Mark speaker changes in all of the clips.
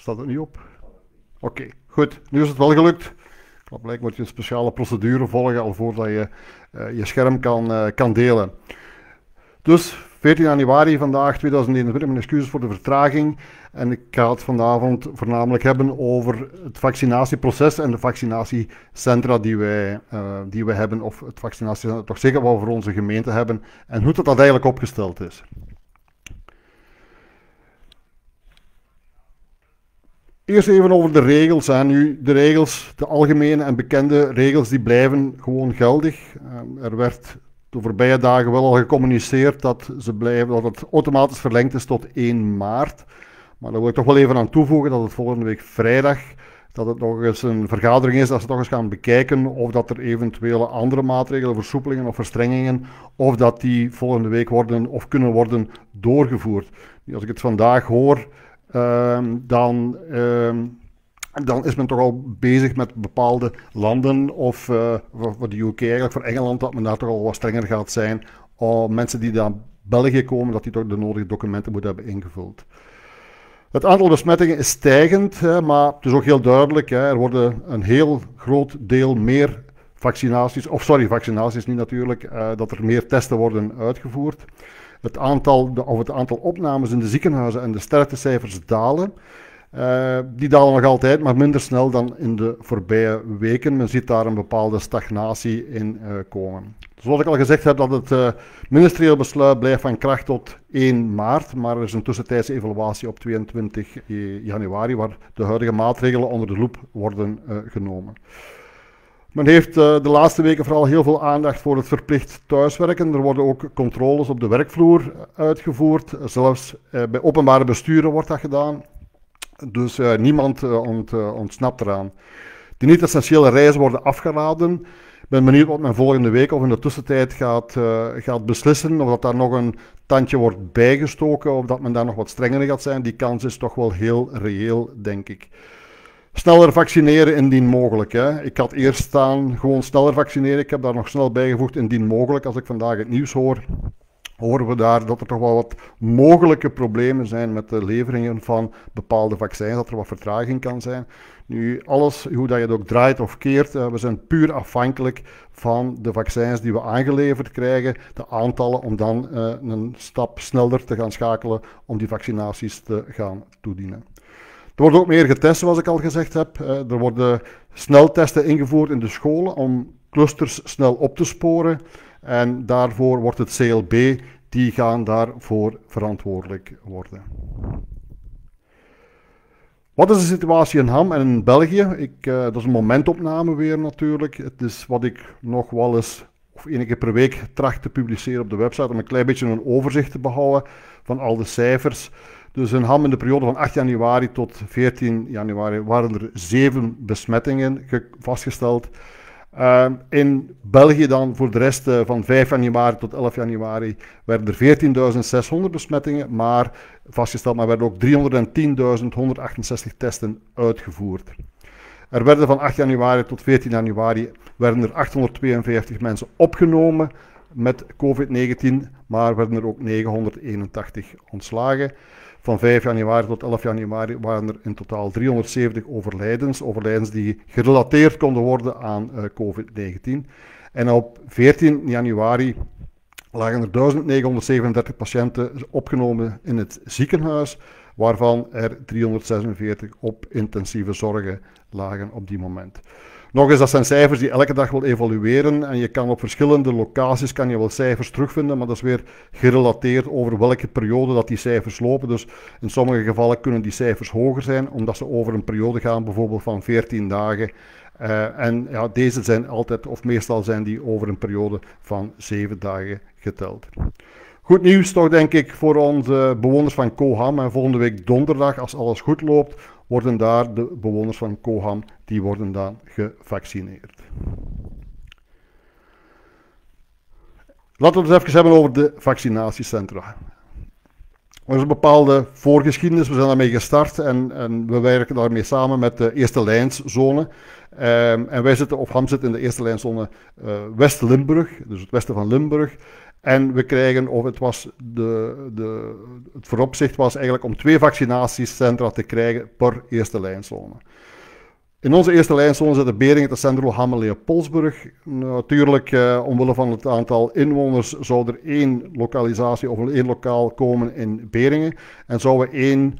Speaker 1: Staat het niet op? Oké, goed. Nu is het wel gelukt. Blijkbaar moet je een speciale procedure volgen al voordat je je scherm kan delen. Dus 14 januari vandaag 2021, mijn excuses voor de vertraging. En ik ga het vanavond voornamelijk hebben over het vaccinatieproces en de vaccinatiecentra die we hebben, of het vaccinatiecentra toch zeker wel voor onze gemeente hebben, en hoe dat eigenlijk opgesteld is. Eerst even over de regels. Nu, de regels, de algemene en bekende regels, die blijven gewoon geldig. Er werd de voorbije dagen wel al gecommuniceerd dat het automatisch verlengd is tot 1 maart. Maar daar wil ik toch wel even aan toevoegen dat het volgende week vrijdag, dat het nog eens een vergadering is, dat ze toch eens gaan bekijken of dat er eventuele andere maatregelen, versoepelingen of verstrengingen, of dat die volgende week worden of kunnen worden doorgevoerd. Als ik het vandaag hoor, dan is men toch al bezig met bepaalde landen, of voor de UK eigenlijk, voor Engeland, dat men daar toch al wat strenger gaat zijn. Mensen die naar België komen, dat die toch de nodige documenten moeten hebben ingevuld. Het aantal besmettingen is stijgend, maar het is ook heel duidelijk, er worden een heel groot deel meer vaccinaties niet natuurlijk, dat er meer testen worden uitgevoerd. Het aantal opnames in de ziekenhuizen en de sterftecijfers dalen. Die dalen nog altijd, maar minder snel dan in de voorbije weken. Men ziet daar een bepaalde stagnatie in komen. Zoals ik al gezegd heb, dat het ministerieel besluit blijft van kracht tot 1 maart, maar er is een tussentijdse evaluatie op 22 januari, waar de huidige maatregelen onder de loep worden genomen. Men heeft de laatste weken vooral heel veel aandacht voor het verplicht thuiswerken. Er worden ook controles op de werkvloer uitgevoerd. Zelfs bij openbare besturen wordt dat gedaan. Dus niemand ontsnapt eraan. De niet-essentiële reizen worden afgeraden. Ik ben benieuwd wat men volgende week of in de tussentijd gaat beslissen. Of dat daar nog een tandje wordt bijgestoken. Of dat men daar nog wat strenger gaat zijn. Die kans is toch wel heel reëel, denk ik. Sneller vaccineren indien mogelijk. Ik had eerst staan gewoon sneller vaccineren. Ik heb daar nog snel bijgevoegd indien mogelijk. Als ik vandaag het nieuws horen we daar dat er toch wel wat mogelijke problemen zijn met de leveringen van bepaalde vaccins. Dat er wat vertraging kan zijn. Nu, alles, hoe dat je het ook draait of keert, we zijn puur afhankelijk van de vaccins die we aangeleverd krijgen. De aantallen om dan een stap sneller te gaan schakelen om die vaccinaties te gaan toedienen. Er wordt ook meer getest, zoals ik al gezegd heb. Er worden sneltesten ingevoerd in de scholen om clusters snel op te sporen. En daarvoor wordt het CLB, die gaan daarvoor verantwoordelijk worden. Wat is de situatie in Ham en in België? Dat is een momentopname weer natuurlijk. Het is wat ik nog wel eens, of 1 keer per week, tracht te publiceren op de website, om een klein beetje een overzicht te behouden van al de cijfers. Dus in Ham in de periode van 8 januari tot 14 januari waren er 7 besmettingen vastgesteld. In België dan voor de rest van 5 januari tot 11 januari werden er 14.600 besmettingen vastgesteld, maar werden ook 310.168 testen uitgevoerd. Er werden van 8 januari tot 14 januari werden er 852 mensen opgenomen met COVID-19, maar werden er ook 981 ontslagen. Van 5 januari tot 11 januari waren er in totaal 370 overlijdens die gerelateerd konden worden aan COVID-19. En op 14 januari lagen er 1937 patiënten opgenomen in het ziekenhuis, waarvan er 346 op intensieve zorgen lagen op die moment. Nog eens, dat zijn cijfers die elke dag wil evalueren en je kan op verschillende locaties wel cijfers terugvinden, maar dat is weer gerelateerd over welke periode dat die cijfers lopen. Dus in sommige gevallen kunnen die cijfers hoger zijn, omdat ze over een periode gaan, bijvoorbeeld van 14 dagen. En ja, deze zijn altijd, of meestal zijn die over een periode van 7 dagen geteld. Goed nieuws toch, denk ik, voor onze bewoners van Coham. En volgende week donderdag, als alles goed loopt, worden daar de bewoners van Coham, die worden dan gevaccineerd. Laten we het even hebben over de vaccinatiecentra. Er is een bepaalde voorgeschiedenis, we zijn daarmee gestart en we werken daarmee samen met de eerste lijnszone. En wij zitten, of Ham zit in de eerste lijnszone West-Limburg, dus het westen van Limburg. En we krijgen, of het was het vooropzicht was eigenlijk om 2 vaccinatiecentra te krijgen per eerste lijnzone. In onze eerste lijnzone zitten Beringen, Tessenderlo, Ham en Leopoldsburg. Natuurlijk, omwille van het aantal inwoners, zou er 1 lokalisatie of 1 lokaal komen in Beringen. En zouden we 1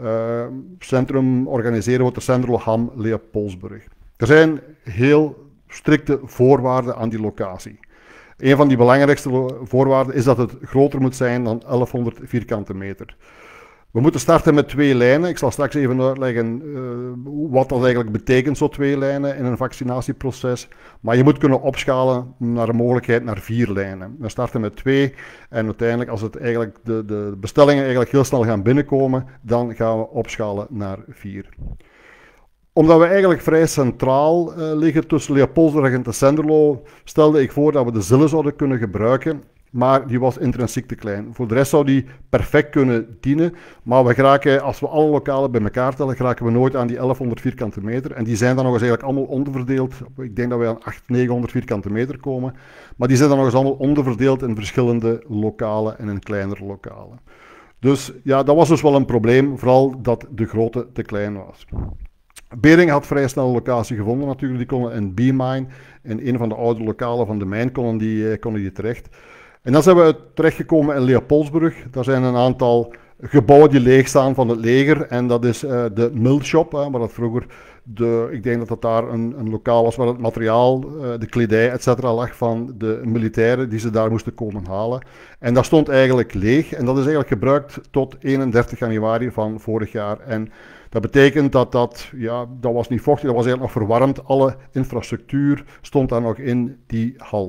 Speaker 1: centrum organiseren voor Tessenderlo, Ham, Leopoldsburg. Er zijn heel strikte voorwaarden aan die locatie. Een van die belangrijkste voorwaarden is dat het groter moet zijn dan 1100 vierkante meter. We moeten starten met 2 lijnen. Ik zal straks even uitleggen wat dat eigenlijk betekent, zo 2 lijnen in een vaccinatieproces. Maar je moet kunnen opschalen naar een mogelijkheid naar 4 lijnen. We starten met 2 en uiteindelijk als het eigenlijk de bestellingen eigenlijk heel snel gaan binnenkomen, dan gaan we opschalen naar 4. Omdat we eigenlijk vrij centraal liggen tussen Leopoldsburg en Tessenderlo, stelde ik voor dat we de Zille zouden kunnen gebruiken. Maar die was intrinsiek te klein. Voor de rest zou die perfect kunnen dienen. Maar we geraken, als we alle lokalen bij elkaar tellen, geraken we nooit aan die 1100 vierkante meter. En die zijn dan nog eens eigenlijk allemaal onderverdeeld. Ik denk dat we aan 800, 900 vierkante meter komen. Maar die zijn dan nog eens allemaal onderverdeeld in verschillende lokalen en in kleinere lokalen. Dus ja, dat was dus wel een probleem. Vooral dat de grootte te klein was. Beringen had vrij snel een locatie gevonden natuurlijk. Die konden in B-Mine, in een van de oude lokalen van de mijn, konden die terecht. En dan zijn we terechtgekomen in Leopoldsburg. Daar zijn een aantal gebouwen die leeg staan van het leger. En dat is de millshop, waar dat vroeger, ik denk dat dat daar een lokaal was waar het materiaal, de kledij, etc. lag van de militairen die ze daar moesten komen halen. En dat stond eigenlijk leeg. En dat is eigenlijk gebruikt tot 31 januari van vorig jaar. En dat betekent dat was niet vochtig, dat was eigenlijk nog verwarmd. Alle infrastructuur stond daar nog in die hal.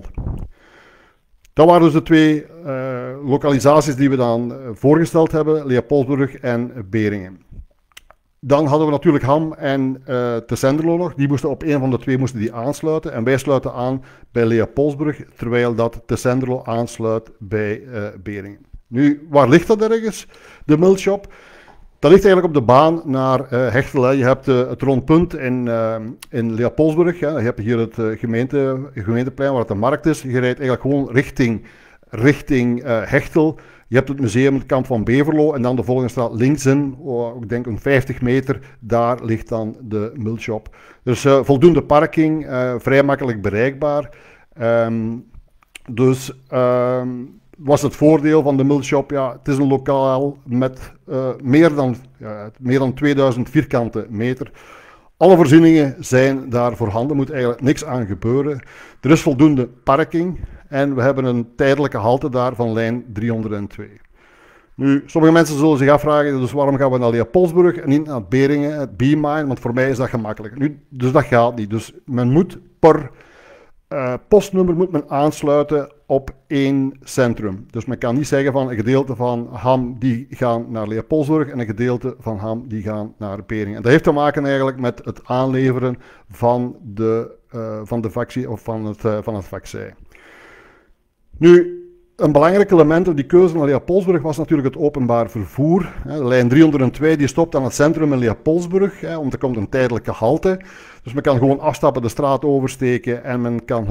Speaker 1: Dat waren dus de 2 lokalisaties die we dan voorgesteld hebben, Leopoldsburg en Beringen. Dan hadden we natuurlijk Ham en Tessenderlo nog. Die moesten op een van de 2 die aansluiten. En wij sluiten aan bij Leopoldsburg, terwijl dat Tessenderlo aansluit bij Beringen. Nu, waar ligt dat ergens, de millshop? Dat ligt eigenlijk op de baan naar Hechtel. Hè. Je hebt het rondpunt in Leopoldsburg. Hè. Je hebt hier het gemeenteplein waar het de markt is. Je rijdt eigenlijk gewoon richting Hechtel. Je hebt het museum, het kamp van Beverlo. En dan de volgende straat linksin, ik denk een 50 meter, daar ligt dan de millshop. Dus voldoende parking, vrij makkelijk bereikbaar. Was het voordeel van de millshop, het is een lokaal met meer dan 2000 vierkante meter. Alle voorzieningen zijn daar voorhanden, er moet eigenlijk niks aan gebeuren. Er is voldoende parking en we hebben een tijdelijke halte daar van lijn 302. Nu, sommige mensen zullen zich afvragen, dus waarom gaan we naar Leopoldsburg en niet naar Beringen, het B-Mine, want voor mij is dat gemakkelijk. Nu, dus dat gaat niet, dus men moet per postnummer moet men aansluiten op 1 centrum. Dus men kan niet zeggen van een gedeelte van Ham die gaan naar Leopoldsburg en een gedeelte van Ham die gaan naar Beringen. En dat heeft te maken eigenlijk met het aanleveren van de vaccin of van het vaccin. Nu, een belangrijk element op die keuze naar Leopoldsburg was natuurlijk het openbaar vervoer. De lijn 302 die stopt aan het centrum in Leopoldsburg, want er komt een tijdelijke halte. Dus men kan gewoon afstappen, de straat oversteken en men kan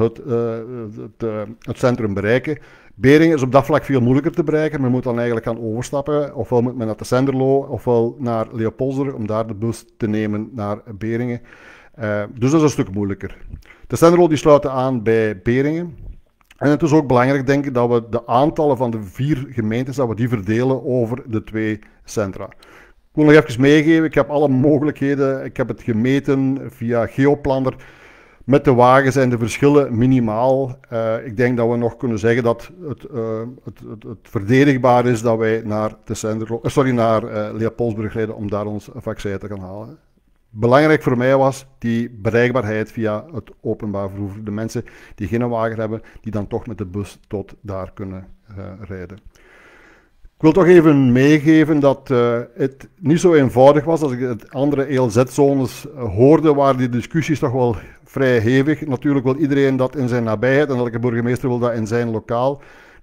Speaker 1: het centrum bereiken. Beringen is op dat vlak veel moeilijker te bereiken. Men moet dan eigenlijk gaan overstappen. Ofwel moet men naar Tessenderlo, ofwel naar Leopoldsburg om daar de bus te nemen naar Beringen. Dus dat is een stuk moeilijker. Tessenderlo die sluiten aan bij Beringen. En het is ook belangrijk, denk ik, dat we de aantallen van de 4 gemeentes, dat we die verdelen over de 2 centra. Ik wil nog even meegeven, ik heb alle mogelijkheden, ik heb het gemeten via Geoplanner. Met de wagen zijn de verschillen minimaal. Ik denk dat we nog kunnen zeggen dat het verdedigbaar is dat wij naar Leopoldsburg rijden om daar ons vaccin te gaan halen. Belangrijk voor mij was die bereikbaarheid via het openbaar vervoer. De mensen die geen wagen hebben, die dan toch met de bus tot daar kunnen rijden. Ik wil toch even meegeven dat het niet zo eenvoudig was als ik het andere ELZ-zones hoorde, waar die discussies toch wel vrij hevig. Natuurlijk wil iedereen dat in zijn nabijheid en elke burgemeester wil dat in zijn lokaal.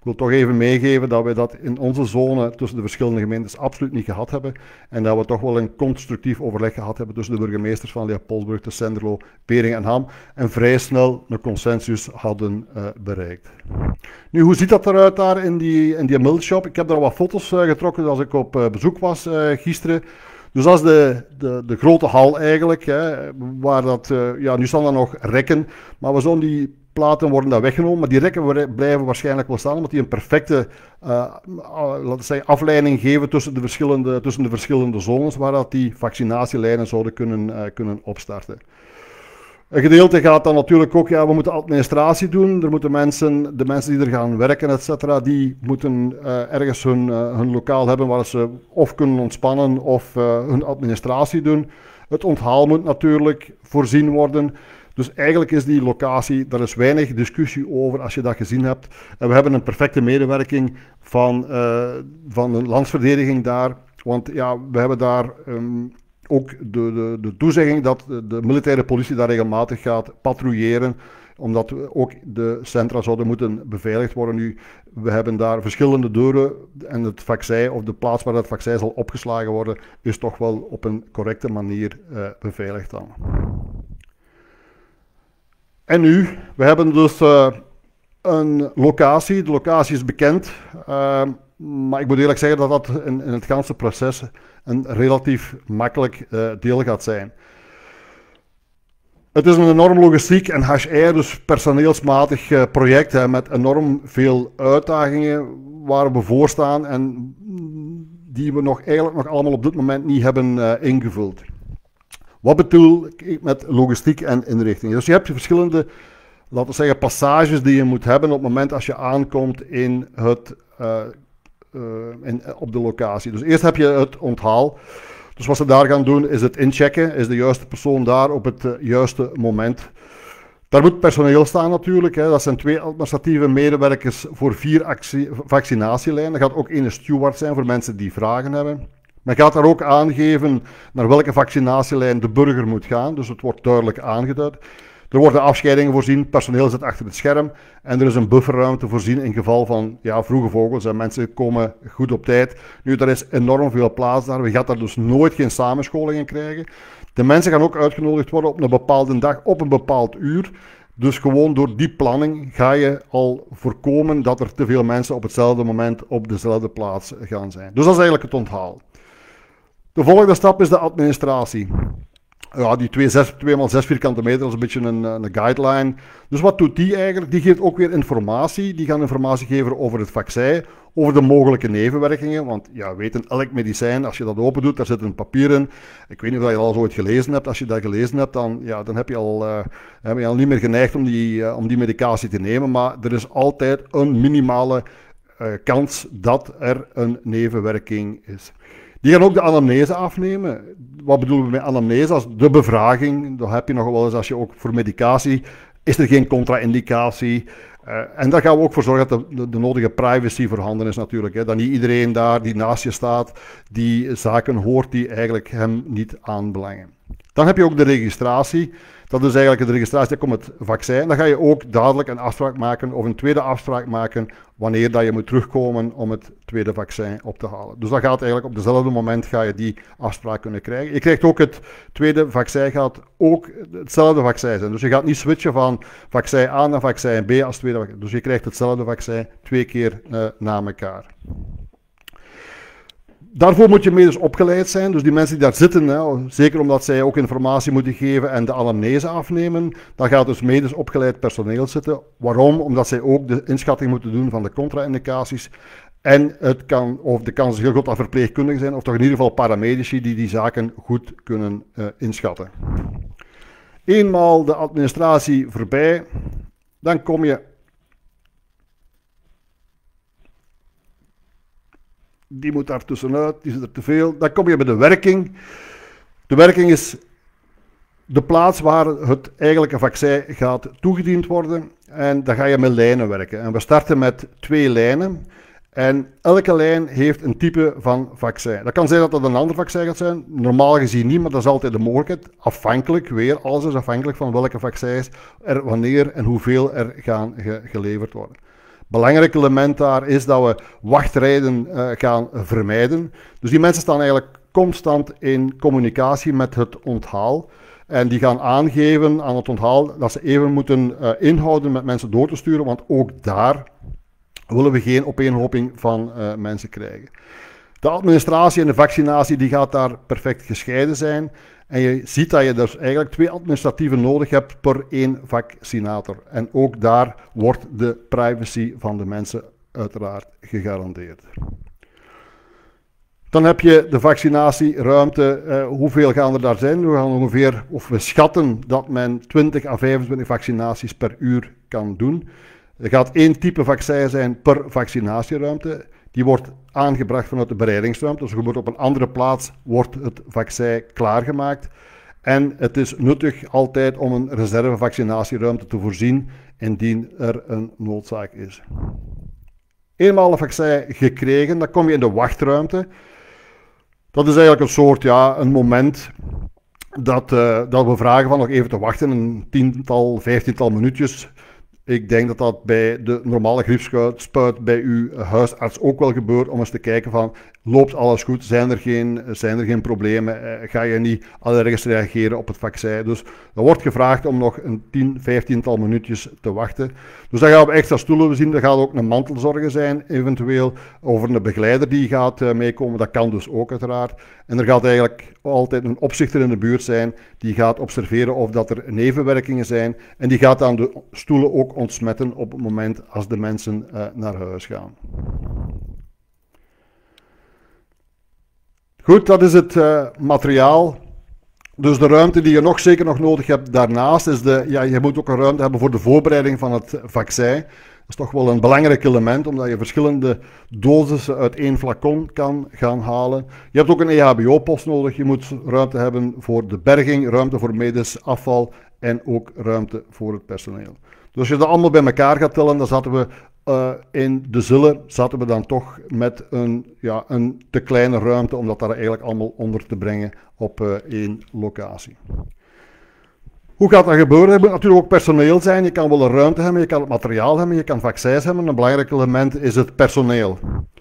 Speaker 1: Ik wil toch even meegeven dat we dat in onze zone tussen de verschillende gemeentes absoluut niet gehad hebben. En dat we toch wel een constructief overleg gehad hebben tussen de burgemeesters van Leopoldsburg, de Senderlo, Pering en Ham. En vrij snel een consensus hadden bereikt. Nu, hoe ziet dat eruit daar in die milkshop? Ik heb daar wat foto's getrokken als ik op bezoek was gisteren. Dus dat is de grote hal eigenlijk, hè, waar dat, nu staan er nog rekken, maar we zullen die platen worden daar weggenomen, maar die rekken blijven waarschijnlijk wel staan, omdat die een perfecte laten we zeggen, afleiding geven tussen de verschillende zones, waar dat die vaccinatielijnen zouden kunnen opstarten. Een gedeelte gaat dan natuurlijk ook, we moeten administratie doen, er moeten de mensen die er gaan werken, etc., die moeten ergens hun lokaal hebben waar ze of kunnen ontspannen of hun administratie doen. Het onthaal moet natuurlijk voorzien worden. Dus eigenlijk is die locatie, daar is weinig discussie over als je dat gezien hebt. En we hebben een perfecte medewerking van de landsverdediging daar, want we hebben daar ook de toezegging dat de militaire politie daar regelmatig gaat patrouilleren, omdat ook de centra zouden moeten beveiligd worden. Nu, we hebben daar verschillende deuren en het vaccin, of de plaats waar het vaccin zal opgeslagen worden, is toch wel op een correcte manier beveiligd dan. En nu, we hebben dus een locatie. De locatie is bekend, maar ik moet eerlijk zeggen dat dat in het ganse proces een relatief makkelijk deel gaat zijn. Het is een enorm logistiek en HR, dus personeelsmatig project met enorm veel uitdagingen waar we voor staan en die we eigenlijk nog allemaal op dit moment niet hebben ingevuld. Wat bedoel ik met logistiek en inrichting? Dus je hebt verschillende, laten we zeggen, passages die je moet hebben op het moment als je aankomt op de locatie. Dus eerst heb je het onthaal. Dus wat ze daar gaan doen is het inchecken. Is de juiste persoon daar op het juiste moment? Daar moet personeel staan natuurlijk. Dat zijn 2 administratieve medewerkers voor 4 vaccinatielijnen. Er gaat ook 1 steward zijn voor mensen die vragen hebben. Men gaat daar ook aangeven naar welke vaccinatielijn de burger moet gaan. Dus het wordt duidelijk aangeduid. Er worden afscheidingen voorzien, personeel zit achter het scherm en er is een bufferruimte voorzien in geval van vroege vogels en mensen komen goed op tijd. Nu, er is enorm veel plaats daar, we gaan daar dus nooit geen samenscholingen krijgen. De mensen gaan ook uitgenodigd worden op een bepaalde dag, op een bepaald uur. Dus gewoon door die planning ga je al voorkomen dat er te veel mensen op hetzelfde moment op dezelfde plaats gaan zijn. Dus dat is eigenlijk het onthaal. De volgende stap is de administratie. Ja, die 2x6 vierkante meter, dat is een beetje een guideline. Dus wat doet die eigenlijk? Die geeft ook weer informatie. Die gaan informatie geven over het vaccin, over de mogelijke nevenwerkingen. Want weten, elk medicijn, als je dat open doet, daar zit een papier in. Ik weet niet of je dat al ooit gelezen hebt. Als je dat gelezen hebt, dan heb je al niet meer geneigd om die medicatie te nemen. Maar er is altijd een minimale kans dat er een nevenwerking is. Die gaan ook de anamnese afnemen. Wat bedoelen we met anamnese? Als de bevraging, dat heb je nog wel eens als je ook voor medicatie, is er geen contra-indicatie. En daar gaan we ook voor zorgen dat de nodige privacy voorhanden is natuurlijk. Dat niet iedereen daar die naast je staat, die zaken hoort die eigenlijk hem niet aanbelangen. Dan heb je ook de registratie. Dat is eigenlijk de registratie om het vaccin. Dan ga je ook dadelijk een afspraak maken of een tweede afspraak maken wanneer dat je moet terugkomen om het tweede vaccin op te halen. Dus dat gaat eigenlijk op dezelfde moment ga je die afspraak kunnen krijgen. Je krijgt ook het tweede vaccin, gaat ook hetzelfde vaccin zijn. Dus je gaat niet switchen van vaccin A naar vaccin B als tweede vaccin. Dus je krijgt hetzelfde vaccin 2 keer na elkaar. Daarvoor moet je medisch opgeleid zijn, dus die mensen die daar zitten, zeker omdat zij ook informatie moeten geven en de anamnese afnemen, daar gaat dus medisch opgeleid personeel zitten. Waarom? Omdat zij ook de inschatting moeten doen van de contra-indicaties en de kans is heel groot dat verpleegkundigen zijn, of toch in ieder geval paramedici die zaken goed kunnen inschatten. Eenmaal de administratie voorbij, dan kom je... Die moet daar tussenuit, die zit er te veel. Dan kom je bij de werking. De werking is de plaats waar het eigenlijke vaccin gaat toegediend worden. En dan ga je met lijnen werken. En we starten met 2 lijnen. En elke lijn heeft een type van vaccin. Dat kan zijn dat dat een ander vaccin gaat zijn. Normaal gezien niet, maar dat is altijd de mogelijkheid. Afhankelijk, alles is afhankelijk van welke vaccins er wanneer en hoeveel er gaan geleverd worden. Belangrijk element daar is dat we wachtrijden gaan vermijden. Dus die mensen staan eigenlijk constant in communicatie met het onthaal. En die gaan aangeven aan het onthaal dat ze even moeten inhouden met mensen door te sturen, want ook daar willen we geen opeenhoping van mensen krijgen. De administratie en de vaccinatie die gaat daar perfect gescheiden zijn. En je ziet dat je dus eigenlijk 2 administratieven nodig hebt per 1 vaccinator. En ook daar wordt de privacy van de mensen uiteraard gegarandeerd. Dan heb je de vaccinatieruimte. Hoeveel gaan er daar zijn? We gaan ongeveer, of we schatten dat men 20 à 25 vaccinaties per uur kan doen. Er gaat 1 type vaccin zijn per vaccinatieruimte. Die wordt aangebracht vanuit de bereidingsruimte. Dus op een andere plaats wordt het vaccin klaargemaakt. En het is nuttig altijd om een reservevaccinatieruimte te voorzien indien er een noodzaak is. Eenmaal een vaccin gekregen, dan kom je in de wachtruimte. Dat is eigenlijk een soort, een moment dat we vragen van nog even te wachten, een 10-tal, 15-tal minuutjes. Ik denk dat dat bij de normale griepspuit bij uw huisarts ook wel gebeurt, om eens te kijken van, loopt alles goed, zijn er geen problemen, ga je niet allergisch reageren op het vaccin. Dus er wordt gevraagd om nog een 10, 15-tal minuutjes te wachten. Dus dan gaan we extra stoelen zien, er gaat ook een mantelzorger zijn, eventueel over een begeleider die gaat meekomen, dat kan dus ook uiteraard. En er gaat eigenlijk altijd een opzichter in de buurt zijn, die gaat observeren of dat er nevenwerkingen zijn, en die gaat dan de stoelen ook ontsmetten op het moment als de mensen naar huis gaan. Goed, dat is het materiaal. Dus de ruimte die je zeker nog nodig hebt daarnaast is je moet ook een ruimte hebben voor de voorbereiding van het vaccin. Dat is toch wel een belangrijk element, omdat je verschillende dosissen uit 1 flacon kan gaan halen. Je hebt ook een EHBO-post nodig. Je moet ruimte hebben voor de berging, ruimte voor medisch afval en ook ruimte voor het personeel. Dus als je dat allemaal bij elkaar gaat tellen, dan zaten we in de Zille dan toch met een te kleine ruimte, om dat daar eigenlijk allemaal onder te brengen op 1 locatie. Hoe gaat dat gebeuren? Er moet natuurlijk ook personeel zijn. Je kan wel een ruimte hebben, je kan het materiaal hebben, je kan vaccins hebben. Een belangrijk element is het personeel.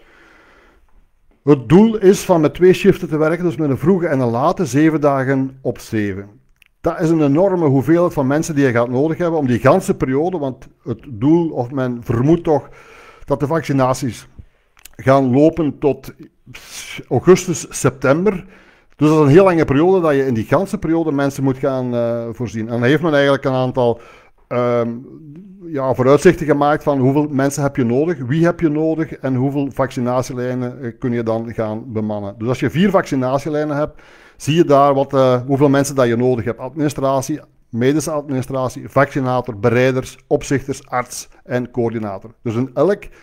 Speaker 1: Het doel is van met 2 shiften te werken, dus met een vroege en een late, 7 dagen op 7. Dat is een enorme hoeveelheid van mensen die je gaat nodig hebben om die ganse periode, want het doel, of men vermoedt toch, dat de vaccinaties gaan lopen tot augustus, september. Dus dat is een heel lange periode dat je in die ganse periode mensen moet gaan voorzien. En dan heeft men eigenlijk een aantal vooruitzichten gemaakt van hoeveel mensen heb je nodig, wie heb je nodig en hoeveel vaccinatielijnen kun je dan gaan bemannen. Dus als je 4 vaccinatielijnen hebt, zie je daar hoeveel mensen dat je nodig hebt. Administratie, medische administratie, vaccinator, bereiders, opzichters, arts en coördinator. Dus in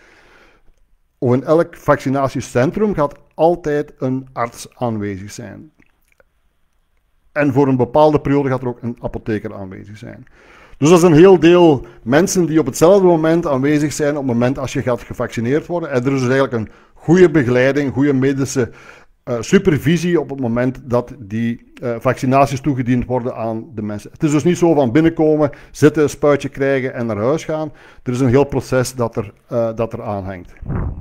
Speaker 1: elk vaccinatiecentrum gaat altijd een arts aanwezig zijn. En voor een bepaalde periode gaat er ook een apotheker aanwezig zijn. Dus dat is een heel deel mensen die op hetzelfde moment aanwezig zijn op het moment als je gaat gevaccineerd worden. En er is dus eigenlijk een goede begeleiding, goede medische supervisie op het moment dat die vaccinaties toegediend worden aan de mensen. Het is dus niet zo van binnenkomen, zitten, spuitje krijgen en naar huis gaan. Er is een heel proces dat er aanhangt.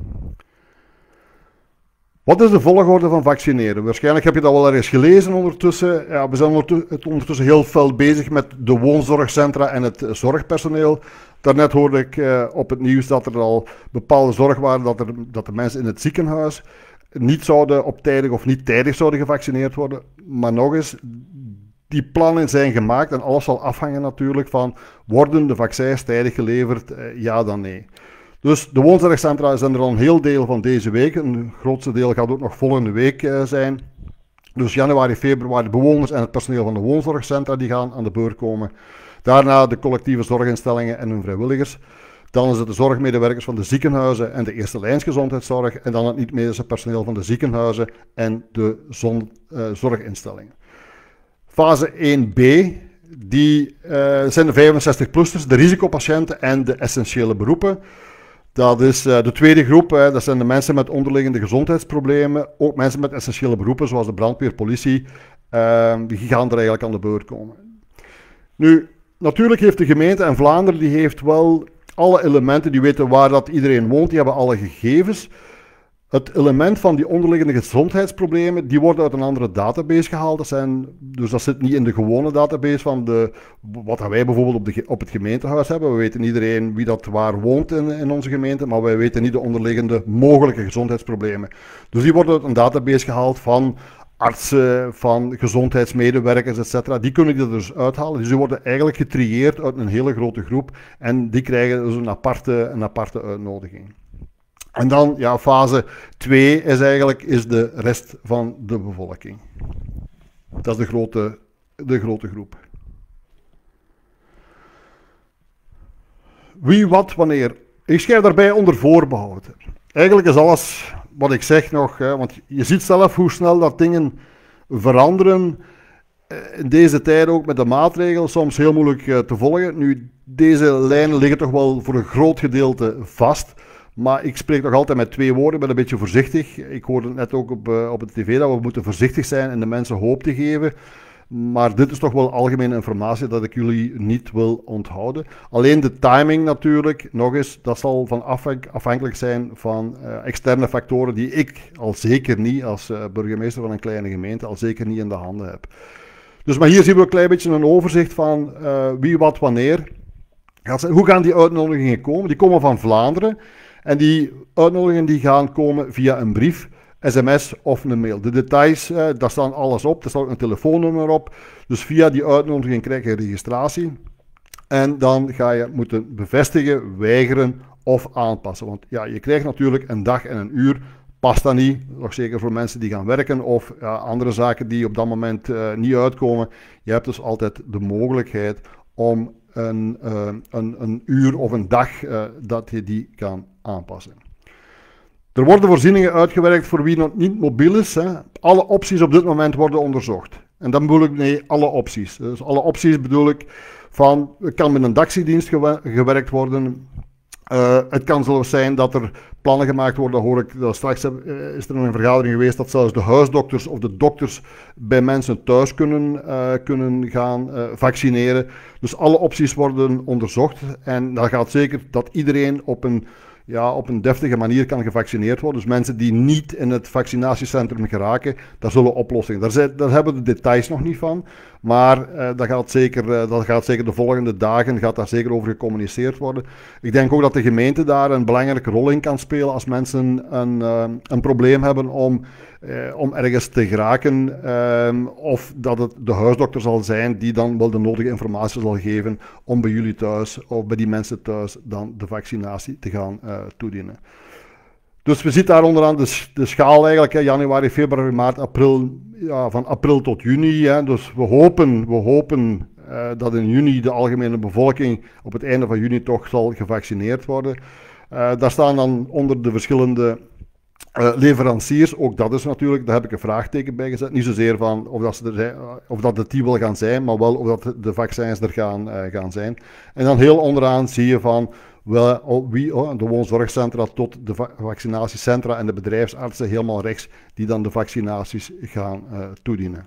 Speaker 1: Wat is de volgorde van vaccineren? Waarschijnlijk heb je dat wel ergens gelezen ondertussen. Ja, we zijn ondertussen heel fel bezig met de woonzorgcentra en het zorgpersoneel. Daarnet hoorde ik op het nieuws dat er al bepaalde zorg waren dat de mensen in het ziekenhuis niet zouden op tijdig of niet tijdig zouden gevaccineerd worden. Maar nog eens, die plannen zijn gemaakt en alles zal afhangen natuurlijk van, worden de vaccins tijdig geleverd, ja dan nee. Dus de woonzorgcentra zijn er al een heel deel van deze week. Een grootste deel gaat ook nog volgende week zijn. Dus januari, februari, bewoners en het personeel van de woonzorgcentra die gaan aan de beurt komen. Daarna de collectieve zorginstellingen en hun vrijwilligers. Dan is het de zorgmedewerkers van de ziekenhuizen en de eerste lijnsgezondheidszorg. En dan het niet-medische personeel van de ziekenhuizen en de zorginstellingen. Fase 1b, die zijn de 65-plussers, de risicopatiënten en de essentiële beroepen. Dat is de tweede groep, dat zijn de mensen met onderliggende gezondheidsproblemen. Ook mensen met essentiële beroepen, zoals de brandweer, politie, die gaan er eigenlijk aan de beurt komen. Nu, natuurlijk heeft de gemeente en Vlaanderen, die heeft wel alle elementen, die weten waar dat iedereen woont, die hebben alle gegevens. Het element van die onderliggende gezondheidsproblemen, die worden uit een andere database gehaald. Dus dat zit niet in de gewone database van wat wij bijvoorbeeld op het gemeentehuis hebben. We weten iedereen wie dat waar woont in onze gemeente, maar wij weten niet de onderliggende mogelijke gezondheidsproblemen. Dus die worden uit een database gehaald van artsen, van gezondheidsmedewerkers, etc. Die kunnen er dus uithalen. Dus die worden eigenlijk getrieerd uit een hele grote groep en die krijgen dus een aparte uitnodiging. En dan, ja, fase 2 is de rest van de bevolking. Dat is de grote groep. Wie, wat, wanneer. Ik schrijf daarbij onder voorbehouden. Eigenlijk is alles wat ik zeg nog, want je ziet zelf hoe snel dat dingen veranderen. In deze tijd ook met de maatregelen, soms heel moeilijk te volgen. Nu, deze lijnen liggen toch wel voor een groot gedeelte vast. Maar ik spreek nog altijd met 2 woorden, ik ben een beetje voorzichtig. Ik hoorde het net ook op de tv dat we moeten voorzichtig zijn en de mensen hoop te geven. Maar dit is toch wel algemene informatie dat ik jullie niet wil onthouden. Alleen de timing natuurlijk, nog eens, dat zal afhankelijk zijn van externe factoren die ik al zeker niet, als burgemeester van een kleine gemeente, al zeker niet in de handen heb. Dus maar hier zien we een klein beetje een overzicht van wie, wat, wanneer. Hoe gaan die uitnodigingen komen? Die komen van Vlaanderen. En die uitnodigingen die gaan komen via een brief, sms of een mail. De details, daar staan alles op. Er staat ook een telefoonnummer op. Dus via die uitnodiging krijg je registratie. En dan ga je moeten bevestigen, weigeren of aanpassen. Want ja, je krijgt natuurlijk een dag en een uur. Past dat niet, nog zeker voor mensen die gaan werken of andere zaken die op dat moment niet uitkomen. Je hebt dus altijd de mogelijkheid om een uur of een dag dat je die kan aanpassen. Er worden voorzieningen uitgewerkt voor wie nog niet mobiel is. Hè. Alle opties op dit moment worden onderzocht. En dan bedoel ik nee, alle opties. Dus alle opties bedoel ik van, het kan met een taxidienst gewerkt worden. Het kan zelfs zijn dat er plannen gemaakt worden, hoor ik, straks is er een vergadering geweest dat zelfs de huisdokters of de dokters bij mensen thuis kunnen gaan vaccineren. Dus alle opties worden onderzocht en dat gaat zeker dat iedereen op een deftige manier kan gevaccineerd worden. Dus mensen die niet in het vaccinatiecentrum geraken, daar zullen oplossingen. Daar hebben we de details nog niet van, maar dat gaat zeker de volgende dagen gaat daar zeker over gecommuniceerd worden. Ik denk ook dat de gemeente daar een belangrijke rol in kan spelen als mensen een probleem hebben om ergens te geraken, of dat het de huisdokter zal zijn die dan wel de nodige informatie zal geven om bij jullie thuis of bij die mensen thuis dan de vaccinatie te gaan toedienen. Dus we zitten daar onderaan de schaal eigenlijk, hè, januari, februari, maart, april, ja, van april tot juni. Hè, dus we hopen dat in juni de algemene bevolking op het einde van juni toch zal gevaccineerd worden. Daar staan dan onder de verschillende leveranciers, ook dat is natuurlijk, daar heb ik een vraagteken bij gezet. Niet zozeer van of dat het die wil gaan zijn, maar wel of dat de vaccins er gaan zijn. En dan heel onderaan zie je van de woonzorgcentra tot de vaccinatiecentra en de bedrijfsartsen helemaal rechts, die dan de vaccinaties gaan toedienen.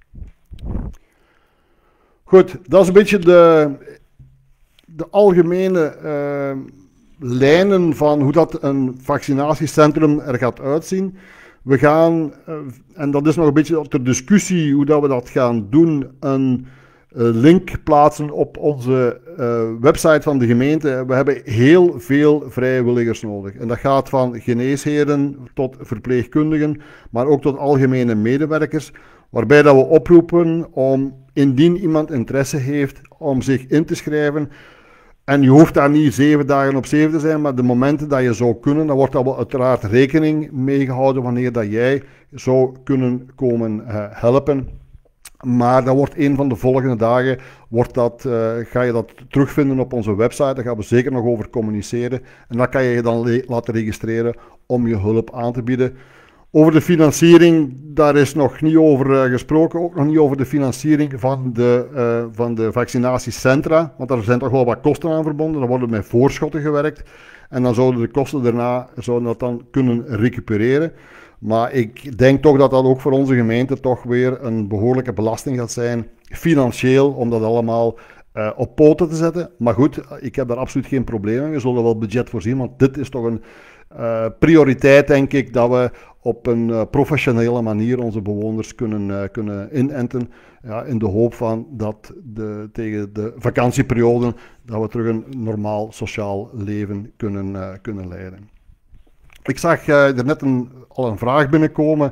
Speaker 1: Goed, dat is een beetje de algemene lijnen van hoe dat een vaccinatiecentrum er gaat uitzien. We gaan, en dat is nog een beetje ter discussie hoe dat we dat gaan doen, een link plaatsen op onze website van de gemeente. We hebben heel veel vrijwilligers nodig. En dat gaat van geneesheren tot verpleegkundigen, maar ook tot algemene medewerkers. Waarbij dat we oproepen om, indien iemand interesse heeft, om zich in te schrijven. En je hoeft daar niet 7 dagen op 7 te zijn, maar de momenten dat je zou kunnen, dan wordt daar wel uiteraard rekening mee gehouden wanneer dat jij zou kunnen komen helpen. Maar dat wordt een van de volgende dagen, ga je dat terugvinden op onze website. Daar gaan we zeker nog over communiceren. En dan kan je je dan laten registreren om je hulp aan te bieden. Over de financiering, daar is nog niet over gesproken. Ook nog niet over de financiering van de vaccinatiecentra. Want daar zijn toch wel wat kosten aan verbonden. Er worden met voorschotten gewerkt. En dan zouden de kosten daarna dat dan kunnen recupereren. Maar ik denk toch dat dat ook voor onze gemeente toch weer een behoorlijke belasting gaat zijn. Financieel, om dat allemaal op poten te zetten. Maar goed, ik heb daar absoluut geen probleem mee. We zullen wel budget voorzien, want dit is toch een prioriteit, denk ik, dat we op een professionele manier onze bewoners kunnen inenten. Ja, in de hoop van dat tegen de vakantieperiode dat we terug een normaal sociaal leven kunnen leiden. Ik zag er net al een vraag binnenkomen.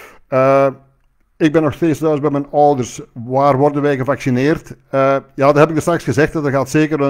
Speaker 1: Ik ben nog steeds thuis bij mijn ouders. Waar worden wij gevaccineerd? Ja, dat heb ik er straks gezegd. Er gaat zeker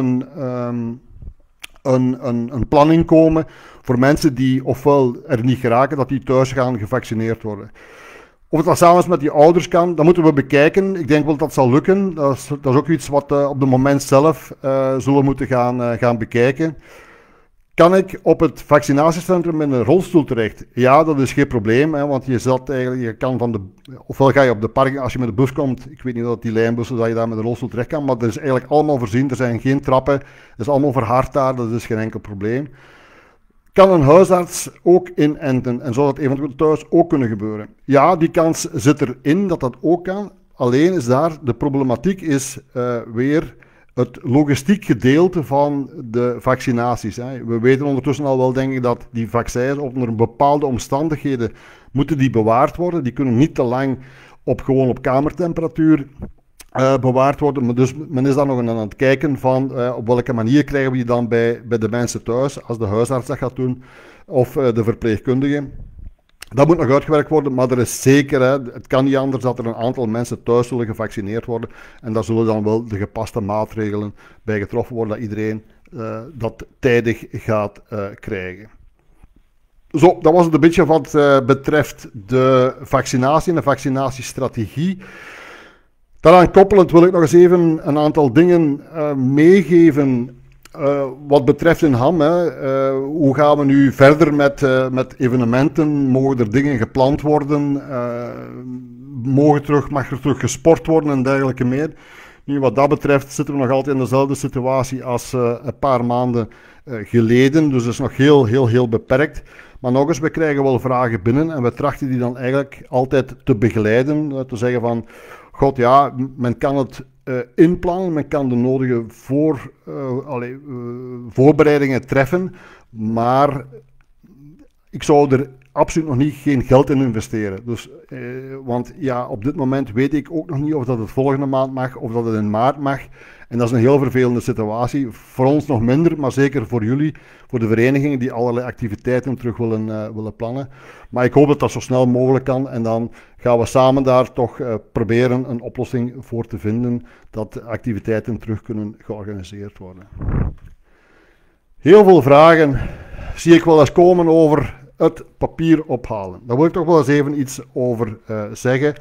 Speaker 1: een planning komen voor mensen die ofwel er niet geraken, dat die thuis gaan gevaccineerd worden. Of het dat samen met die ouders kan, dat moeten we bekijken. Ik denk wel dat zal lukken. Dat is ook iets wat op het moment zelf zullen moeten gaan bekijken. Kan ik op het vaccinatiecentrum in een rolstoel terecht? Ja, dat is geen probleem, hè, want je kan ofwel ga je op de parking, als je met de bus komt, ik weet niet dat die lijnbussen, dat je daar met een rolstoel terecht kan, maar dat is eigenlijk allemaal voorzien, er zijn geen trappen, het is allemaal verhard daar, dat is geen enkel probleem. Kan een huisarts ook inenten en zou dat eventueel thuis ook kunnen gebeuren? Ja, die kans zit erin dat dat ook kan, alleen is daar, de problematiek is weer het logistiek gedeelte van de vaccinaties. Hè. We weten ondertussen al wel, denk ik, dat die vaccins onder bepaalde omstandigheden moeten die bewaard worden. Die kunnen niet te lang gewoon op kamertemperatuur bewaard worden. Maar dus men is dan nog aan het kijken van op welke manier krijgen we die dan bij de mensen thuis, als de huisarts dat gaat doen, of de verpleegkundige. Dat moet nog uitgewerkt worden, maar er is zeker, het kan niet anders dat er een aantal mensen thuis zullen gevaccineerd worden. En daar zullen dan wel de gepaste maatregelen bij getroffen worden, dat iedereen dat tijdig gaat krijgen. Zo, dat was het een beetje wat betreft de vaccinatie en de vaccinatiestrategie. Daaraan koppelend wil ik nog eens even een aantal dingen meegeven. Wat betreft in Ham, hoe gaan we nu verder met evenementen? Mogen er dingen gepland worden? Mag er terug gesport worden en dergelijke meer? Nu, wat dat betreft zitten we nog altijd in dezelfde situatie als een paar maanden geleden. Dus dat is nog heel beperkt. Maar nog eens, we krijgen wel vragen binnen en we trachten die dan eigenlijk altijd te begeleiden. Te zeggen van, god ja, men kan het inplannen, men kan de nodige voorbereidingen treffen, maar ik zou er absoluut nog geen geld in investeren. Dus, want ja, op dit moment weet ik ook nog niet of dat het volgende maand mag, of dat het in maart mag. En dat is een heel vervelende situatie. Voor ons nog minder, maar zeker voor jullie, voor de verenigingen die allerlei activiteiten terug willen plannen. Maar ik hoop dat dat zo snel mogelijk kan en dan gaan we samen daar toch proberen een oplossing voor te vinden dat de activiteiten terug kunnen georganiseerd worden. Heel veel vragen zie ik wel eens komen over het papier ophalen. Daar wil ik toch wel eens even iets over zeggen.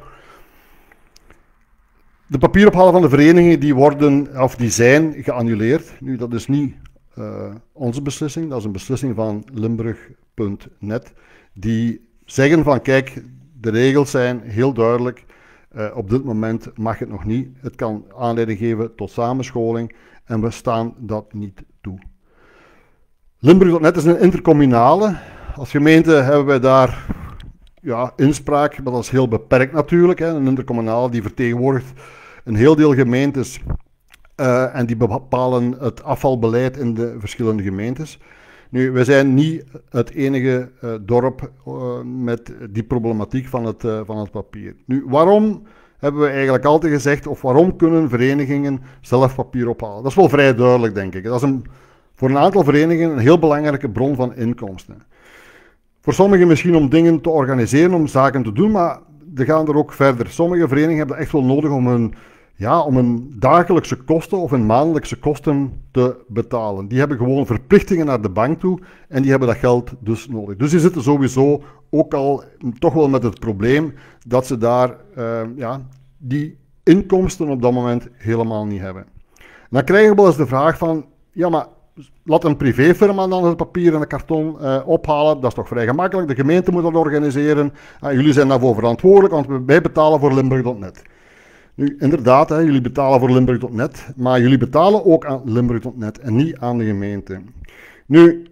Speaker 1: De papierophalen van de verenigingen die zijn geannuleerd. Nu, dat is niet onze beslissing, dat is een beslissing van Limburg.net. Die zeggen van kijk, de regels zijn heel duidelijk. Op dit moment mag het nog niet. Het kan aanleiding geven tot samenscholing en we staan dat niet toe. Limburg.net is een intercommunale. Als gemeente hebben wij daar inspraak, maar dat is heel beperkt natuurlijk. Hè. Een intercommunale die vertegenwoordigt een heel deel gemeentes en die bepalen het afvalbeleid in de verschillende gemeentes. Nu, wij zijn niet het enige dorp met die problematiek van het papier. Nu, waarom hebben we eigenlijk altijd gezegd, of waarom kunnen verenigingen zelf papier ophalen? Dat is wel vrij duidelijk, denk ik. Dat is voor een aantal verenigingen een heel belangrijke bron van inkomsten. Voor sommigen misschien om dingen te organiseren, om zaken te doen, maar die gaan er ook verder. Sommige verenigingen hebben dat echt wel nodig om hun dagelijkse kosten of hun maandelijkse kosten te betalen. Die hebben gewoon verplichtingen naar de bank toe en die hebben dat geld dus nodig. Dus die zitten sowieso ook al toch wel met het probleem dat ze daar die inkomsten op dat moment helemaal niet hebben. Dan krijgen we wel eens de vraag van, ja maar laat een privéfirma dan het papier en het karton ophalen, dat is toch vrij gemakkelijk, de gemeente moet dat organiseren, jullie zijn daarvoor verantwoordelijk, want wij betalen voor Limburg.net. Nu, inderdaad, jullie betalen voor Limburg.net, maar jullie betalen ook aan Limburg.net en niet aan de gemeente. Nu,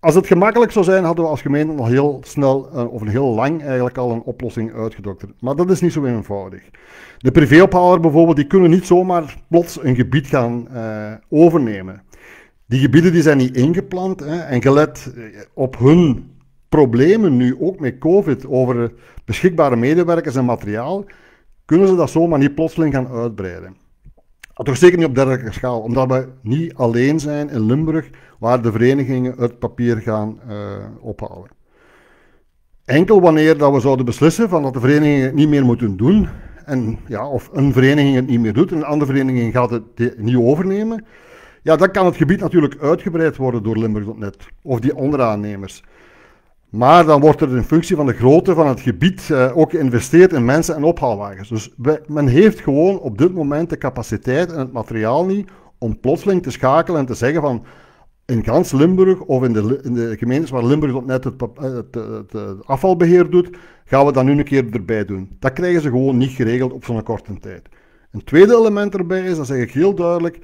Speaker 1: Als het gemakkelijk zou zijn, hadden we als gemeente nog heel snel, of heel lang eigenlijk al een oplossing uitgedokterd. Maar dat is niet zo eenvoudig. De privéophaler bijvoorbeeld, die kunnen niet zomaar plots een gebied gaan overnemen. Die gebieden die zijn niet ingepland, en gelet op hun problemen nu, ook met COVID, over beschikbare medewerkers en materiaal, kunnen ze dat zomaar niet plotseling gaan uitbreiden. Toch zeker niet op dergelijke schaal, omdat we niet alleen zijn in Limburg, waar de verenigingen het papier gaan ophalen. Enkel wanneer dat we zouden beslissen van dat de verenigingen het niet meer moeten doen, en, ja, of een vereniging het niet meer doet en een andere vereniging gaat het niet overnemen, ja, dan kan het gebied natuurlijk uitgebreid worden door Limburg.net of die onderaannemers. Maar dan wordt er in functie van de grootte van het gebied ook geïnvesteerd in mensen en ophaalwagens. Dus men heeft gewoon op dit moment de capaciteit en het materiaal niet om plotseling te schakelen en te zeggen van in gans Limburg of in de gemeentes waar Limburg.net het afvalbeheer doet, gaan we dat nu een keer erbij doen. Dat krijgen ze gewoon niet geregeld op zo'n korte tijd. Een tweede element erbij is, dat zeg ik heel duidelijk,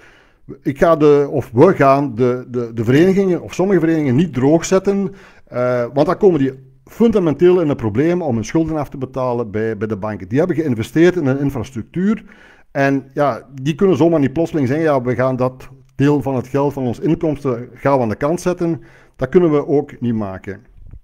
Speaker 1: we gaan de verenigingen of sommige verenigingen niet droog zetten, want dan komen die fundamenteel in een probleem om hun schulden af te betalen bij de banken. Die hebben geïnvesteerd in een infrastructuur en ja, die kunnen zomaar niet plotseling zeggen, ja, we gaan dat deel van het geld van ons inkomsten gaan we aan de kant zetten. Dat kunnen we ook niet maken.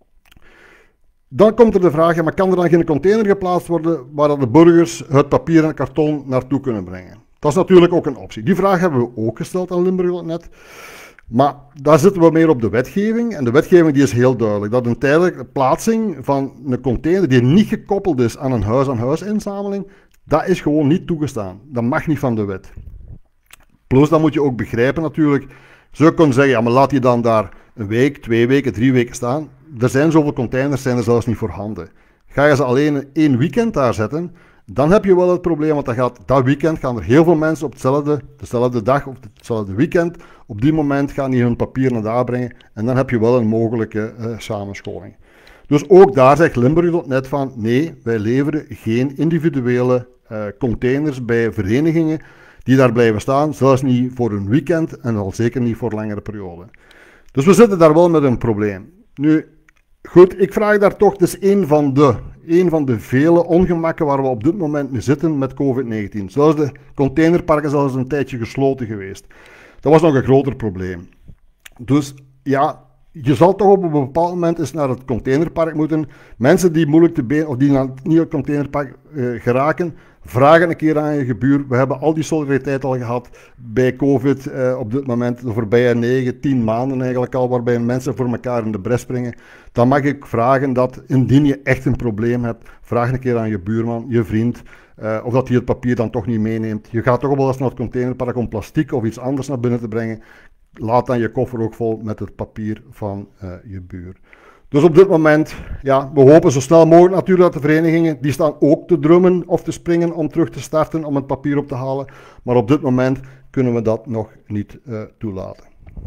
Speaker 1: Dan komt er de vraag, ja, maar kan er dan geen container geplaatst worden waar de burgers het papier en het karton naartoe kunnen brengen? Dat is natuurlijk ook een optie. Die vraag hebben we ook gesteld aan Limburg.net. Maar daar zitten we meer op de wetgeving. En de wetgeving die is heel duidelijk. Dat een tijdelijke plaatsing van een container die niet gekoppeld is aan een huis-aan-huis inzameling, dat is gewoon niet toegestaan. Dat mag niet van de wet. Plus, dan moet je ook begrijpen natuurlijk, ze kunnen zeggen, ja, maar laat die dan daar een week, 2 weken, 3 weken staan. Er zijn zoveel containers, zijn er zelfs niet voorhanden. Ga je ze alleen 1 weekend daar zetten, dan heb je wel het probleem, want dat weekend gaan er heel veel mensen op dezelfde dag of hetzelfde weekend, op die moment gaan die hun papier naar daar brengen en dan heb je wel een mogelijke samenscholing. Dus ook daar zegt Limburg.net van, nee, wij leveren geen individuele containers bij verenigingen die daar blijven staan, zelfs niet voor een weekend en al zeker niet voor langere perioden. Dus we zitten daar wel met een probleem. Nu, goed, ik vraag daar toch, het is een van de vele ongemakken waar we op dit moment mee zitten met COVID-19. Zelfs de containerparken zijn een tijdje gesloten geweest. Dat was nog een groter probleem. Dus ja, je zal toch op een bepaald moment eens naar het containerpark moeten. Mensen die moeilijk te been of die naar het nieuwe containerpark geraken, vragen een keer aan je gebuur. We hebben al die solidariteit al gehad bij COVID op dit moment, de voorbije 9, 10 maanden eigenlijk al, waarbij mensen voor elkaar in de bres springen. Dan mag ik vragen dat, indien je echt een probleem hebt, vraag een keer aan je buurman, je vriend, of dat hij het papier dan toch niet meeneemt. Je gaat toch wel eens naar het containerpark om plastic of iets anders naar binnen te brengen. Laat dan je koffer ook vol met het papier van je buur. Dus op dit moment, ja, we hopen zo snel mogelijk natuurlijk dat de verenigingen, die staan ook te drummen of te springen om terug te starten, om het papier op te halen. Maar op dit moment kunnen we dat nog niet toelaten.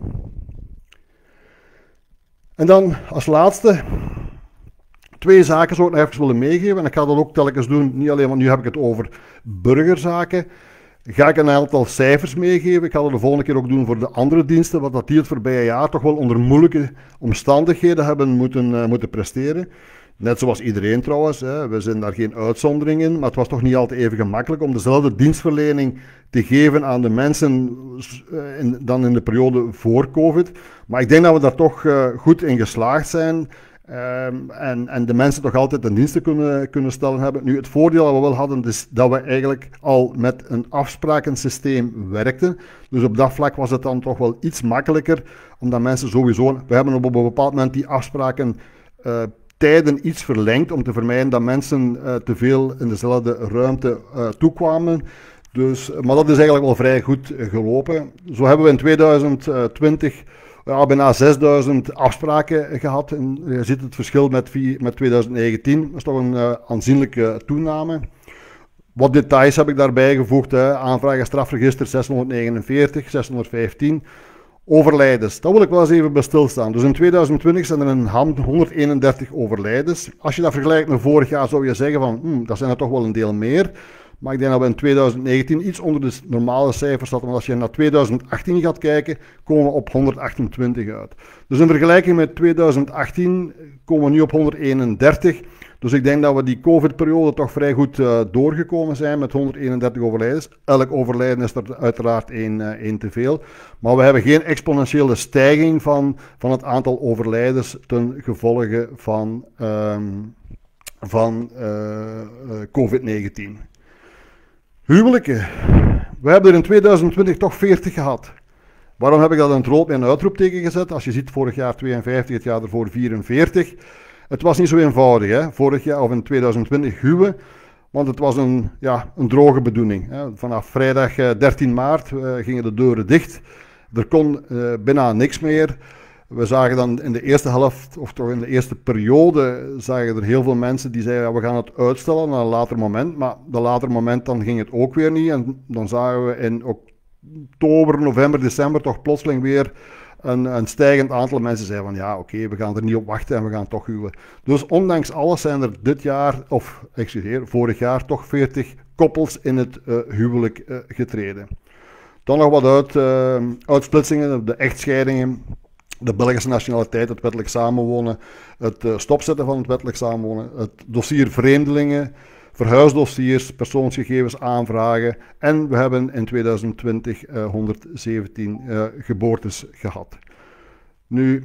Speaker 1: En dan als laatste, 2 zaken zou ik nog even willen meegeven. En ik ga dat ook telkens doen, niet alleen, want nu heb ik het over burgerzaken. Ga ik een aantal cijfers meegeven. Ik ga dat de volgende keer ook doen voor de andere diensten, wat dat die het voorbije jaar toch wel onder moeilijke omstandigheden hebben moeten presteren. Net zoals iedereen trouwens, hè. We zijn daar geen uitzondering in, maar het was toch niet altijd even gemakkelijk om dezelfde dienstverlening te geven aan de mensen dan in de periode voor COVID. Maar ik denk dat we daar toch goed in geslaagd zijn. En de mensen toch altijd een diensten kunnen stellen hebben. Nu, het voordeel dat we wel hadden, is dat we eigenlijk al met een afsprakensysteem werkten. Dus op dat vlak was het dan toch wel iets makkelijker, omdat mensen sowieso... We hebben op een bepaald moment die afspraken tijden iets verlengd, om te vermijden dat mensen te veel in dezelfde ruimte toekwamen. Dus, maar dat is eigenlijk wel vrij goed gelopen. Zo hebben we in 2020... bijna 6000 afspraken gehad. En je ziet het verschil met 2019. Dat is toch een aanzienlijke toename. Wat details heb ik daarbij gevoegd. Aanvragen strafregister 649, 615. Overlijdens, daar wil ik wel eens even bij stilstaan. Dus in 2020 zijn er in hand 131 overlijdens. Als je dat vergelijkt met vorig jaar zou je zeggen van, dat zijn er toch wel een deel meer. Maar ik denk dat we in 2019 iets onder de normale cijfers zaten. Maar als je naar 2018 gaat kijken, komen we op 128 uit. Dus in vergelijking met 2018 komen we nu op 131. Dus ik denk dat we die COVID-periode toch vrij goed doorgekomen zijn met 131 overlijdens. Elk overlijden is er uiteraard één te veel. Maar we hebben geen exponentiële stijging van het aantal overlijdens ten gevolge van COVID-19. Huwelijken. We hebben er in 2020 toch 40 gehad. Waarom heb ik dat in het rood met een uitroepteken gezet? Als je ziet, vorig jaar 52, het jaar ervoor 44. Het was niet zo eenvoudig, hè? Vorig jaar of in 2020 huwen, want het was een droge bedoeling. Hè? Vanaf vrijdag 13 maart gingen de deuren dicht. Er kon bijna niks meer. We zagen dan in de eerste helft, of toch in de eerste periode, zagen er heel veel mensen die zeiden, we gaan het uitstellen naar een later moment. Maar dat later moment, dan ging het ook weer niet. En dan zagen we in oktober, november, december toch plotseling weer een stijgend aantal mensen zeiden van ja, oké, we gaan er niet op wachten en we gaan toch huwen. Dus ondanks alles zijn er vorig jaar toch 40 koppels in het huwelijk getreden. Dan nog wat uitsplitsingen, de echtscheidingen, de Belgische nationaliteit, het wettelijk samenwonen, het stopzetten van het wettelijk samenwonen, het dossier vreemdelingen, verhuisdossiers, persoonsgegevens aanvragen en we hebben in 2020 117 geboortes gehad. Nu,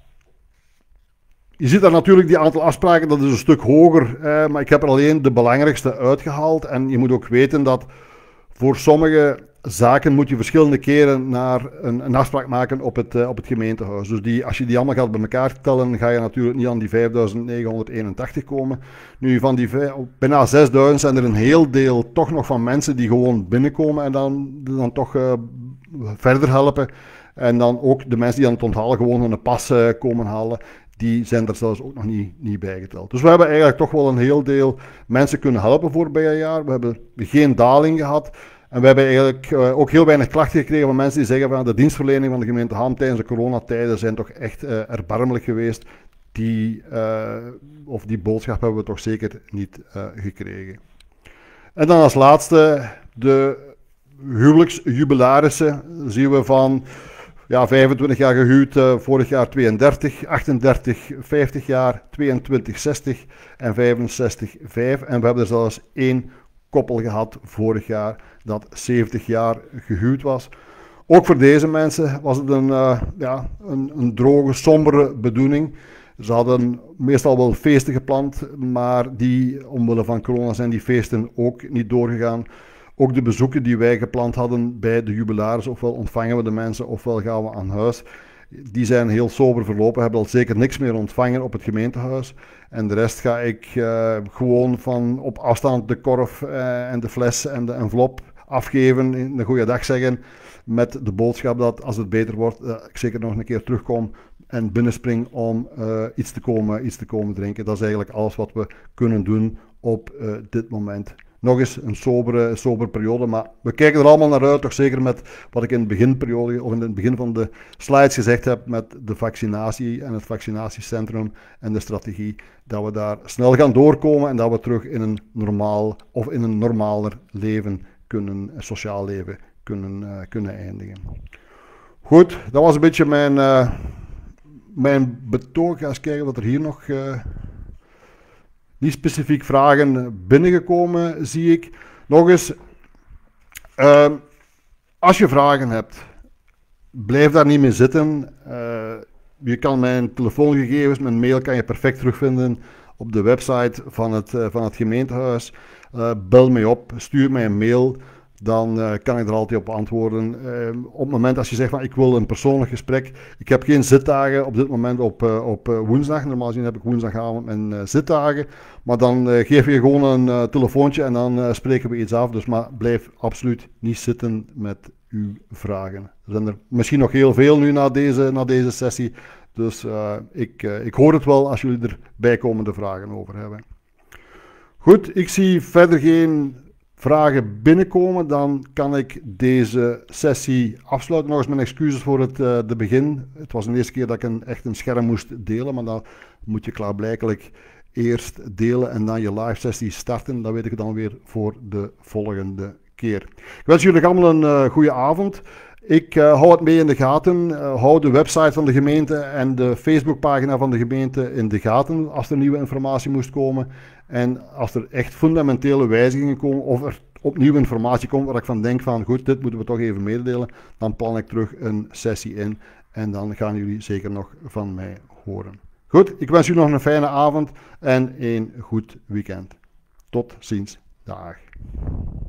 Speaker 1: je ziet daar natuurlijk die aantal afspraken, dat is een stuk hoger, maar ik heb er alleen de belangrijkste uitgehaald en je moet ook weten dat voor sommige zaken moet je verschillende keren naar een afspraak maken op het gemeentehuis. Dus als je die allemaal gaat bij elkaar tellen, ga je natuurlijk niet aan die 5.981 komen. Nu, van die bijna 6.000 zijn er een heel deel toch nog van mensen die gewoon binnenkomen en dan toch verder helpen. En dan ook de mensen die aan het onthalen gewoon een pas komen halen. Die zijn er zelfs ook nog niet bijgeteld. Dus we hebben eigenlijk toch wel een heel deel mensen kunnen helpen voorbije jaar. We hebben geen daling gehad. En we hebben eigenlijk ook heel weinig klachten gekregen van mensen die zeggen van de dienstverlening van de gemeente Ham tijdens de coronatijden zijn toch echt erbarmelijk geweest. Die boodschap hebben we toch zeker niet gekregen. En dan als laatste de huwelijksjubilarissen. Zien we van 25 jaar gehuwd, vorig jaar 32, 38, 50 jaar, 22, 60 en 65, 5. En we hebben er zelfs 1 koppel gehad vorig jaar dat 70 jaar gehuwd was. Ook voor deze mensen was het een droge, sombere bedoeling. Ze hadden meestal wel feesten gepland, maar omwille van corona zijn die feesten ook niet doorgegaan. Ook de bezoeken die wij gepland hadden bij de jubilaris, ofwel ontvangen we de mensen ofwel gaan we aan huis, die zijn heel sober verlopen. We hebben al zeker niks meer ontvangen op het gemeentehuis. En de rest ga ik gewoon van op afstand de korf en de fles en de envelop afgeven, een goede dag zeggen, met de boodschap dat als het beter wordt, ik zeker nog een keer terugkom en binnenspring om iets te komen drinken. Dat is eigenlijk alles wat we kunnen doen op dit moment. Nog eens een sobere periode, maar we kijken er allemaal naar uit, toch zeker met wat ik in het begin van de slides gezegd heb met de vaccinatie en het vaccinatiecentrum en de strategie, dat we daar snel gaan doorkomen en dat we terug in een normaler leven sociaal leven kunnen eindigen. Goed, dat was een beetje mijn betoog. Ga eens kijken wat er hier nog niet specifiek vragen binnengekomen, zie ik. Nog eens, als je vragen hebt, blijf daar niet mee zitten. Je kan mijn telefoongegevens, mijn mail kan je perfect terugvinden op de website van het gemeentehuis. Bel mij op, stuur mij een mail. Dan kan ik er altijd op antwoorden. Op het moment als je zegt van ik wil een persoonlijk gesprek. Ik heb geen zitdagen op dit moment op woensdag. Normaal gezien heb ik woensdagavond mijn zitdagen. Maar dan geef je gewoon een telefoontje en dan spreken we iets af. Dus maar blijf absoluut niet zitten met uw vragen. Er zijn er misschien nog heel veel nu na deze sessie. Dus ik hoor het wel als jullie er bijkomende vragen over hebben. Goed, ik zie verder geen vragen binnenkomen, dan kan ik deze sessie afsluiten. Nog eens mijn excuses voor het begin. Het was de eerste keer dat ik echt een scherm moest delen, maar dan moet je klaarblijkelijk eerst delen en dan je live sessie starten. Dat weet ik dan weer voor de volgende keer. Ik wens jullie allemaal een goede avond. Ik hou het mee in de gaten. Hou de website van de gemeente en de Facebookpagina van de gemeente in de gaten als er nieuwe informatie moest komen. En als er echt fundamentele wijzigingen komen of er opnieuw informatie komt waar ik van denk van goed, dit moeten we toch even mededelen, dan plan ik terug een sessie in en dan gaan jullie zeker nog van mij horen. Goed, ik wens jullie nog een fijne avond en een goed weekend. Tot ziens. Dag.